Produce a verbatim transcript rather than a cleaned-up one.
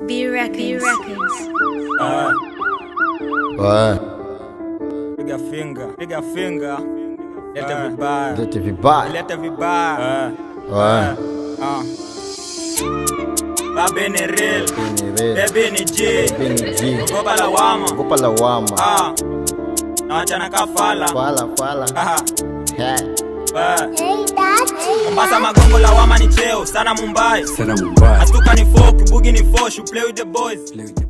B Records. Uh, Ouais. piga finger, piga finger. Leta vibaya, Leta vibaya. leta vibaya. Ouais. Uh. Babe ni real, baby ni G, gopa lawama, Gopa lawama. Ah, na wachana kafala. Fala, fala. Aha. Hey. Hey, Mombasa magongo lawama ni cheo, sana Mumbai. Sana Mumbai. Astuka ni folk, bugi ni fosh, you play with the boys. Play with the